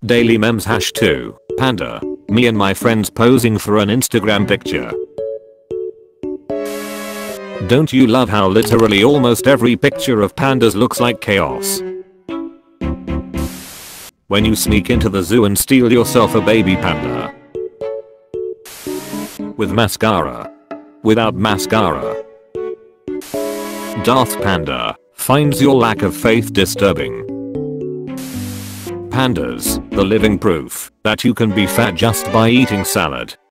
Daily memes #2 panda. Me and my friends posing for an Instagram picture. Don't you love how literally almost every picture of pandas looks like chaos? When you sneak into the zoo and steal yourself a baby panda. With mascara. Without mascara. Darth Panda finds your lack of faith disturbing. Pandas, the living proof that you can be fat just by eating salad.